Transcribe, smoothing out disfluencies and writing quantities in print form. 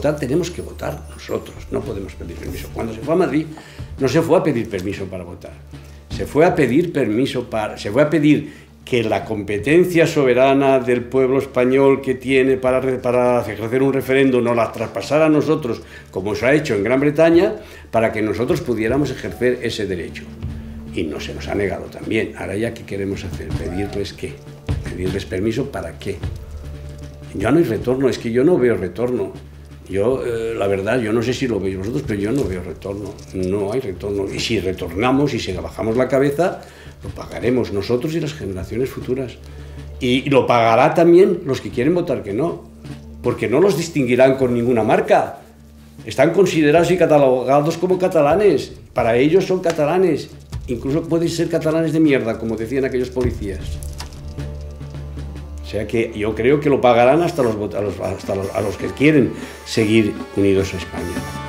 votar tenemos que votar nosotros, no podemos pedir permiso. Cuando se fue a Madrid no se fue a pedir permiso para votar, se fue a pedir que la competencia soberana del pueblo español que tiene para ejercer un referéndum nos la traspasara a nosotros, como se ha hecho en Gran Bretaña, para que nosotros pudiéramos ejercer ese derecho. Y no se nos ha negado también. Ahora ya, ¿qué queremos hacer? ¿Pedirles qué? ¿Pedirles permiso para qué? Ya no hay retorno, es que yo no veo retorno. Yo, la verdad, yo no sé si lo veis vosotros, pero yo no veo retorno. No hay retorno. Y si retornamos y si bajamos la cabeza, lo pagaremos nosotros y las generaciones futuras. Y lo pagará también los que quieren votar que no, porque no los distinguirán con ninguna marca. Están considerados y catalogados como catalanes. Para ellos son catalanes. Incluso pueden ser catalanes de mierda, como decían aquellos policías. O sea que yo creo que lo pagarán hasta a los que quieren seguir unidos a España.